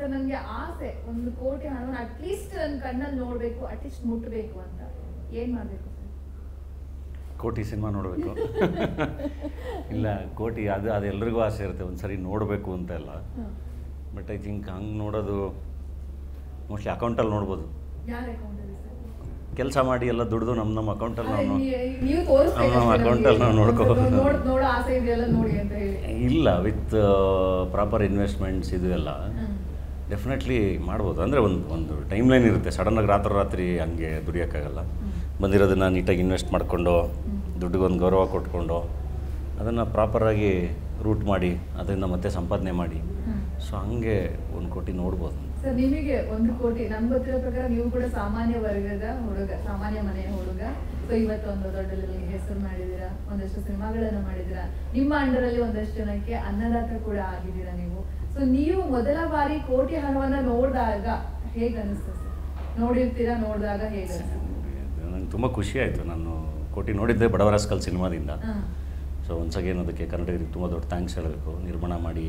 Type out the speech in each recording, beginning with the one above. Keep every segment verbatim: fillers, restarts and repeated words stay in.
Sir ನನಗೆ ಆಸೆ ಒಂದು ಕೋಟಿ ಹಣವನ್ನು ಅಟ್ಲೀಸ್ಟ್ ನನ್ನ ಕಣ್ಣಲ್ಲಿ ನೋಡಬೇಕು, ಅಟ್ಲೀಸ್ಟ್ ಮುಟ್ಟಬೇಕು ಅಂತ, ಏನು ಮಾಡಬೇಕು ಸರ್? ಕೋಟಿ ಸಿನಿಮಾ ನೋಡಬೇಕು. ಇಲ್ಲ, ಕೋಟಿ ಅದು ಅದು ಎಲ್ರಿಗೂ ಆಸೆ ಇರುತ್ತೆ ಒಂದು ಸರಿ ನೋಡಬೇಕು ಅಂತ ಎಲ್ಲ. ಬಟ್ ಐ ಥಿಂಕ್ ಹಂಗೆ ನೋಡೋದು ಮೋಸ್ಟ್ಲಿ ಅಕೌಂಟಲ್ಲಿ ನೋಡ್ಬೋದು. ಯಾರ ಅಕೌಂಟಲ್ಲಿ ಸರ್? ಕೆಲಸ ಮಾಡಿ ಎಲ್ಲ ದುಡ್ದು ನಮ್ಮ ನಮ್ಮ ಅಕೌಂಟಲ್ಲಿ ನಾವು ನೀವು ತೋರಿಸ್ಬೇಕು, ನಮ್ಮ ಅಕೌಂಟಲ್ಲಿ ನಾವು ನೋಡ್ಕೋಬೋದು. ನೋಡೋ ಆಸೆ ಇದೆಯಲ್ಲ ನೋಡಿ ಅಂತ ಹೇಳಿ. ಇಲ್ಲ, ವಿತ್ ಪ್ರಾಪರ್ ಇನ್ವೆಸ್ಟ್ಮೆಂಟ್ಸ್ ಇದು ಎಲ್ಲ ಡೆಫಿನೆಟ್ಲಿ ಮಾಡ್ಬೋದು. ಅಂದರೆ ಒಂದು ಒಂದು ಟೈಮ್ ಲೈನ್ ಇರುತ್ತೆ. ಸಡನ್ನಾಗಿ ರಾತ್ರಿ ರಾತ್ರಿ ಹಂಗೆ ದುಡಿಯೋಕ್ಕಾಗಲ್ಲ. ಬಂದಿರೋದನ್ನು ನೀಟಾಗಿ ಇನ್ವೆಸ್ಟ್ ಮಾಡಿಕೊಂಡು ದುಡ್ಡಿಗೊಂದು ಗೌರವ ಕೊಟ್ಕೊಂಡು ಅದನ್ನು ಪ್ರಾಪರಾಗಿ ರೂಟ್ ಮಾಡಿ ಅದರಿಂದ ಮತ್ತೆ ಸಂಪಾದನೆ ಮಾಡಿ, ಸೊ ಹಂಗೆ ಒಂದು ಕೋಟಿ ನೋಡ್ಬೋದು. ಸರ್ ನಿಮಗೆ ಒಂದು ಕೋಟಿ, ನಮ್ಗೆ ಗೊತ್ತಿರೋ ಪ್ರಕಾರ ನೀವು ಕೂಡ ಸಾಮಾನ್ಯ ವರ್ಗದ ಹುಡುಗ, ಸಾಮಾನ್ಯ ಮನೆಯ ಹುಡುಗ. ಸೊ ಇವತ್ತೊಂದು ದೊಡ್ಡ ಹೆಸರು ಮಾಡಿದ್ದೀರಾ, ಒಂದಷ್ಟು ಸಿನಿಮಾಗಳನ್ನು ಮಾಡಿದ್ದೀರಾ, ನಿಮ್ಮ ಅಂಡರಲ್ಲಿ ಒಂದಷ್ಟು ಜನಕ್ಕೆ ಅನ್ನದಾತ ಕೂಡ ಆಗಿದ್ದೀರಾ ನೀವು. ಸೊ ನೀವು ಮೊದಲ ಬಾರಿ ಕೋಟಿ ಹಣವನ್ನು ನೋಡಿದಾಗ ಹೇಗೆ ಅನಿಸ್ತು ಸರ್? ನೋಡಿರ್ತೀರಾ, ನೋಡಿದಾಗ ಹೇಗೆ ಅನಿಸ್ತು? ನಂಗೆ ತುಂಬ ಖುಷಿ ಆಯಿತು. ನಾನು ಕೋಟಿ ನೋಡಿದ್ದೆ ಬಡವರ ರಾಸ್ಕಲ್ ಸಿನಿಮಾದಿಂದ. ಸೊ ಒನ್ಸ್ ಅಗೇನ್ ಅದಕ್ಕೆ ಕನ್ನಡಿಗರಿಗೆ ತುಂಬ ದೊಡ್ಡ ಥ್ಯಾಂಕ್ಸ್ ಹೇಳಬೇಕು. ನಿರ್ಮಾಣ ಮಾಡಿ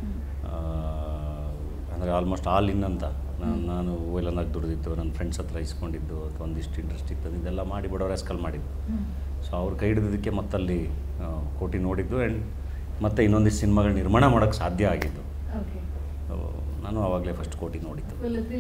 ಅಂದರೆ ಆಲ್ಮೋಸ್ಟ್ ಆಲ್ ಇನ್ ಅಂತ ನಾನು ನಾನು ಓಯ್ಲನ್ನಾಗಿ ದುಡಿದಿದ್ದು, ನನ್ನ ಫ್ರೆಂಡ್ಸ್ ಹತ್ರ ಇಸ್ಕೊಂಡಿದ್ದು, ಅಥವಾ ಒಂದಿಷ್ಟು ಇಂಟ್ರೆಸ್ಟ್ ಇತ್ತು ಇದೆಲ್ಲ ಮಾಡಿ ಬಡವರ ರಾಸ್ಕಲ್ ಮಾಡಿದ್ದು. ಸೊ ಅವ್ರು ಕೈ ಹಿಡಿದಿದ್ದಕ್ಕೆ ಮತ್ತಲ್ಲಿ ಕೋಟಿ ನೋಡಿದ್ದು ಆ್ಯಂಡ್ ಮತ್ತು ಇನ್ನೊಂದಿಷ್ಟು ಸಿನಿಮಾಗಳು ನಿರ್ಮಾಣ ಮಾಡೋಕ್ಕೆ ಸಾಧ್ಯ ಆಗಿದ್ದು. ನಾನು ಆವಾಗಲೇ ಫಸ್ಟ್ ಕೋಟಿ ನೋಡಿದ್ದು.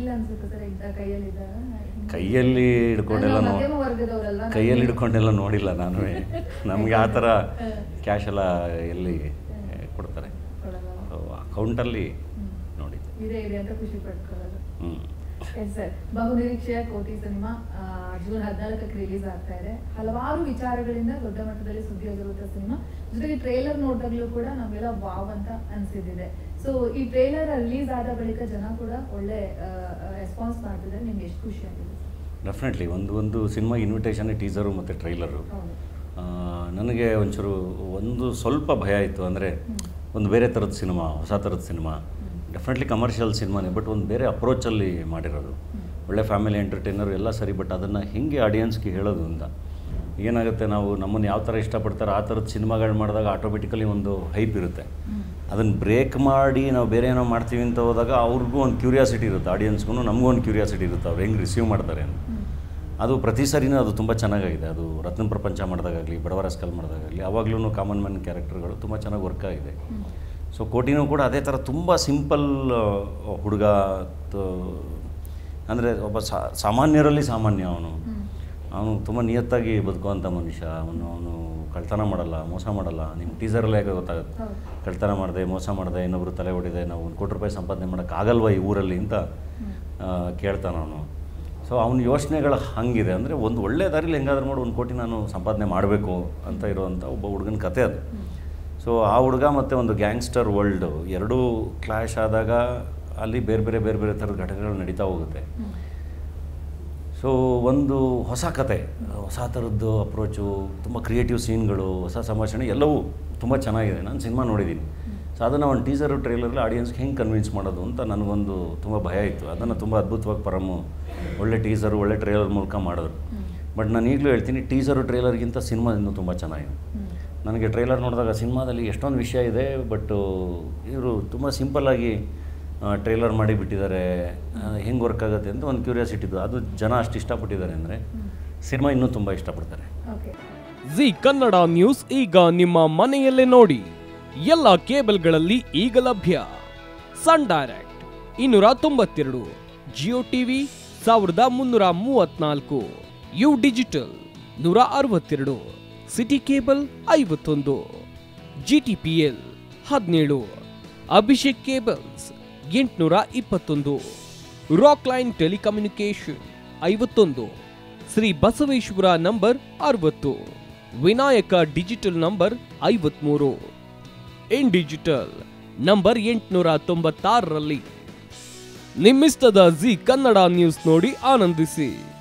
ಕೈಯಲ್ಲಿ ಹಿಡ್ಕೊಂಡೆಲ್ಲ ನೋ ಕೈಯಲ್ಲಿ ಹಿಡ್ಕೊಂಡೆಲ್ಲ ನೋಡಿಲ್ಲ ನಾನು. ನಮಗೆ ಆ ಥರ ಕ್ಯಾಶ್ ಎಲ್ಲ ಎಲ್ಲಿ ಕೊಡ್ತಾರೆ, ಅಕೌಂಟಲ್ಲಿ ನೋಡಿದ್ದೆ. ಹ್ಞೂ ಸರ್, ಬಹುನಿರೀಕ್ಷೆಯ ಕೋಟಿ ಸಿನಿಮಾ ಜೂನ್ ಹದಿನಾಲ್ಕಕ್ಕೆ ರಿಲೀಸ್ ಆಗ್ತಾ ಇದೆ. ಹಲವಾರು ವಿಚಾರಗಳಿಂದ ದೊಡ್ಡ ಮಟ್ಟದಲ್ಲಿ ಸುದ್ದಿಯಾಗಿರುವಂಥ ಸಿನಿಮಾ. ಜೊತೆಗೆ ಟ್ರೇಲರ್ ನೋಡಿದಾಗಲೂ ಕೂಡ ನಮಗೆಲ್ಲ ವಾವ್ ಅಂತ ಅನಿಸಿದೆ. ಸೊ ಈ ಟ್ರೇಲರ್ ರಿಲೀಸ್ ಆದ ಬಳಿಕ ಜನ ಕೂಡ ಒಳ್ಳೆ ರೆಸ್ಪಾನ್ಸ್ ಮಾಡ್ತಿದ್ದಾರೆ. ನಿಮ್ಗೆ ಎಷ್ಟು ಖುಷಿ ಆಗಿದೆ? ಡೆಫಿನೆಟ್ಲಿ ಒಂದು ಒಂದು ಸಿನಿಮಾ ಇನ್ವಿಟೇಷನ್, ಟೀಸರು ಮತ್ತು ಟ್ರೈಲರು. ನನಗೆ ಒಂಚೂರು ಒಂದು ಸ್ವಲ್ಪ ಭಯ ಇತ್ತು. ಅಂದರೆ ಒಂದು ಬೇರೆ ಥರದ ಸಿನಿಮಾ, ಹೊಸ ಥರದ ಸಿನಿಮಾ, ಡೆಫಿನೆಟ್ಲಿ ಕಮರ್ಷಿಯಲ್ ಸಿನಿಮಾನೇ, ಬಟ್ ಒಂದು ಬೇರೆ ಅಪ್ರೋಚಲ್ಲಿ ಮಾಡಿರೋದು. ಒಳ್ಳೆ ಫ್ಯಾಮಿಲಿ ಎಂಟರ್ಟೈನರು ಎಲ್ಲ ಸರಿ, ಬಟ್ ಅದನ್ನು ಹೇಗೆ ಆಡಿಯನ್ಸ್ಗೆ ಹೇಳೋದು ಅಂತ. ಏನಾಗುತ್ತೆ, ನಾವು ನಮ್ಮನ್ನು ಯಾವ ಥರ ಇಷ್ಟಪಡ್ತಾರೆ ಆ ಥರದ ಸಿನಿಮಾಗಳು ಮಾಡಿದಾಗ ಆಟೋಮೆಟಿಕಲಿ ಒಂದು ಹೈಪ್ ಇರುತ್ತೆ. ಅದನ್ನು ಬ್ರೇಕ್ ಮಾಡಿ ನಾವು ಬೇರೆ ಏನೋ ಮಾಡ್ತೀವಿ ಅಂತ ಹೋದಾಗ ಅವ್ರಿಗೂ ಒಂದು ಕ್ಯೂರಿಯಾಸಿಟಿ ಇರುತ್ತೆ, ಆಡಿಯನ್ಸ್ಗೂ ನಮಗೂ ಒಂದು ಕ್ಯೂರಿಯಾಸಿಟಿ ಇರುತ್ತೆ, ಅವ್ರು ಹೆಂಗೆ ರಿಸೀವ್ ಮಾಡ್ತಾರೆ ಅಂತ. ಅದು ಪ್ರತಿ ಸರಿನೂ ಅದು ತುಂಬ ಚೆನ್ನಾಗಿದೆ. ಅದು ರತ್ನ ಪ್ರಪಂಚ ಮಾಡಿದಾಗಲಿ, ಬಡವರ ರಾಸ್ಕಲ್ ಮಾಡಿದಾಗಲಿ, ಆವಾಗಲೂ ಕಾಮನ್ ಮ್ಯಾನ್ ಕ್ಯಾರೆಕ್ಟರ್ಗಳು ತುಂಬ ಚೆನ್ನಾಗಿ ವರ್ಕ್ ಆಗಿದೆ. ಸೊ ಕೋಟಿನೂ ಕೂಡ ಅದೇ ಥರ ತುಂಬ ಸಿಂಪಲ್ ಹುಡುಗ, ಅಂದರೆ ಒಬ್ಬ ಸಾಮಾನ್ಯರಲ್ಲಿ ಸಾಮಾನ್ಯ. ಅವನು ಅವನು ತುಂಬ ನಿಯತ್ತಾಗಿ ಬದುಕುವಂಥ ಮನುಷ್ಯ. ಅವನು ಅವನು ಕಳ್ತನ ಮಾಡಲ್ಲ, ಮೋಸ ಮಾಡಲ್ಲ. ನಿಮ್ಮ ಟೀಸರಲ್ಲೇ ಗೊತ್ತಾಗುತ್ತೆ, ಕಳ್ತನ ಮಾಡಿದೆ, ಮೋಸ ಮಾಡಿದೆ, ಇನ್ನೊಬ್ರು ತಲೆ ಹೊಡಿದೆ, ನಾವು ಒಂದು ಕೋಟಿ ರೂಪಾಯಿ ಸಂಪಾದನೆ ಮಾಡೋಕ್ಕಾಗಲ್ವ ಈ ಊರಲ್ಲಿ ಅಂತ ಕೇಳ್ತಾನೆ ಅವನು. ಸೊ ಅವನ ಯೋಚನೆಗಳು ಹಂಗಿದೆ. ಅಂದರೆ ಒಂದು ಒಳ್ಳೆ ದಾರಿಲಿ ಹೆಂಗಾದ್ರೂ ಮಾಡಿ ಒಂದು ಕೋಟಿ ನಾನು ಸಂಪಾದನೆ ಮಾಡಬೇಕು ಅಂತ ಇರುವಂಥ ಒಬ್ಬ ಹುಡುಗನ ಕತೆ ಅದು. ಸೊ ಆ ಹುಡುಗ ಮತ್ತು ಒಂದು ಗ್ಯಾಂಗ್ಸ್ಟರ್ ವರ್ಲ್ಡು ಎರಡೂ ಕ್ಲಾಶ್ ಆದಾಗ ಅಲ್ಲಿ ಬೇರೆ ಬೇರೆ ಬೇರೆ ಬೇರೆ ಥರದ ಘಟನೆಗಳು ನಡೀತಾ ಹೋಗುತ್ತೆ. ಸೊ ಒಂದು ಹೊಸ ಕತೆ, ಹೊಸ ಥರದ್ದು ಅಪ್ರೋಚು, ತುಂಬ ಕ್ರಿಯೇಟಿವ್ ಸೀನ್ಗಳು, ಹೊಸ ಸಂಭಾಷಣೆ ಎಲ್ಲವೂ ತುಂಬ ಚೆನ್ನಾಗಿದೆ. ನಾನು ಸಿನಿಮಾ ನೋಡಿದ್ದೀನಿ. ಸೊ ಅದನ್ನು ಒಂದು ಟೀಸರು ಟ್ರೈಲರಲ್ಲಿ ಆಡಿಯನ್ಸ್ಗೆ ಹೆಂಗೆ ಕನ್ವಿನ್ಸ್ ಮಾಡೋದು ಅಂತ ನನಗೊಂದು ತುಂಬ ಭಯ ಇತ್ತು. ಅದನ್ನು ತುಂಬ ಅದ್ಭುತವಾಗಿ ಪರಮು ಒಳ್ಳೆ ಟೀಸರು ಒಳ್ಳೆ ಟ್ರೈಲರ್ ಮೂಲಕ ಮಾಡಿದ್ರು. ಬಟ್ ನಾನು ಈಗಲೂ ಹೇಳ್ತೀನಿ, ಟೀಸರು ಟ್ರೈಲರ್ಗಿಂತ ಸಿನಿಮಾ ಇನ್ನೂ ತುಂಬ ಚೆನ್ನಾಗಿದೆ. ನನಗೆ ಟ್ರೈಲರ್ ನೋಡಿದಾಗ ಸಿನಿಮಾದಲ್ಲಿ ಎಷ್ಟೊಂದು ವಿಷಯ ಇದೆ, ಬಟ್ ಇವರು ತುಂಬ ಸಿಂಪಲ್ಲಾಗಿ ಟ್ರೈಲರ್ ಮಾಡಿ ಬಿಟ್ಟಿದ್ದಾರೆ. ಹೆಂಗೆ ವರ್ಕ್ ಆಗುತ್ತೆ ಅಂತ ಒಂದು ಕ್ಯೂರಿಯಾಸಿಟಿ ಇದ್ದು, ಅದು ಜನ ಅಷ್ಟು ಇಷ್ಟಪಟ್ಟಿದ್ದಾರೆ ಅಂದರೆ ಸಿನಿಮಾ ಇನ್ನೂ ತುಂಬ ಇಷ್ಟಪಡ್ತಾರೆ. ಜಿ ಕನ್ನಡ ನ್ಯೂಸ್ ಈಗ ನಿಮ್ಮ ಮನೆಯಲ್ಲೇ ನೋಡಿ. ಎಲ್ಲ ಕೇಬಲ್ಗಳಲ್ಲಿ ಈಗ ಲಭ್ಯ. ಸನ್ ಡೈರೆಕ್ಟ್ ಇನ್ನೂರ ತೊಂಬತ್ತೆರಡು, ಜಿಯೋ ಟಿವಿ ಸಾವಿರದ ಮುನ್ನೂರ ಮೂವತ್ನಾಲ್ಕು, ಯು ಡಿಜಿಟಲ್ ನೂರ ಅರವತ್ತೆರಡು, ಸಿಟಿ ಕೇಬಲ್ ಐವತ್ತೊಂದು, ಜಿಟಿಪಿಎಲ್ ಹದಿನೇಳು, ಅಭಿಷೇಕ್ ಕೇಬಲ್ಸ್ ಎಂಟುನೂರ ಇಪ್ಪತ್ತೊಂದು, ರಾಕ್ ಲೈನ್ ಟೆಲಿಕಮ್ಯುನಿಕೇಶನ್ ಐವತ್ತೊಂದು, ಶ್ರೀ ಬಸವೇಶ್ವರ ನಂಬರ್ ಅರವತ್ತು, ವಿನಾಯಕ ಡಿಜಿಟಲ್ ನಂಬರ್ ಐವತ್ಮೂರು, ಇನ್ ಡಿಜಿಟಲ್ ನಂಬರ್ ಎಂಟುನೂರ ತೊಂಬತ್ತಾರರಲ್ಲಿ. ನಿಮ್ಮಿಸ್ತದ ಜಿ ಕನ್ನಡ ನ್ಯೂಸ್ ನೋಡಿ ಆನಂದಿಸಿ.